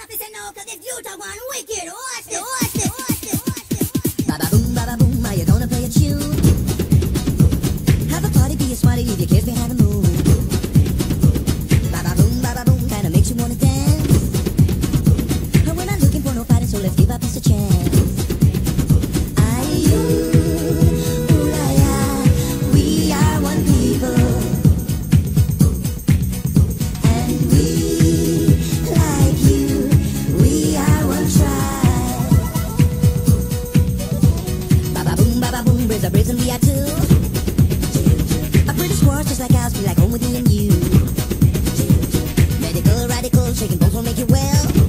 fi say no, 'cause this youth are one wicked. Watch this, watch this, watch this, watch this. Baba boom, are you gonna play a tune? Have a party, be a smarty, leave your kids behind the moon. Baba boom, kinda makes you wanna dance. But we're not looking for no fighting, so let's give our piece a chance. We are one people, and we, like you, we are one tribe. Baba boom, birds are birds and we are two. A British war just like ours, be like home with me and you. Medical, radical, shaking bones will make you well.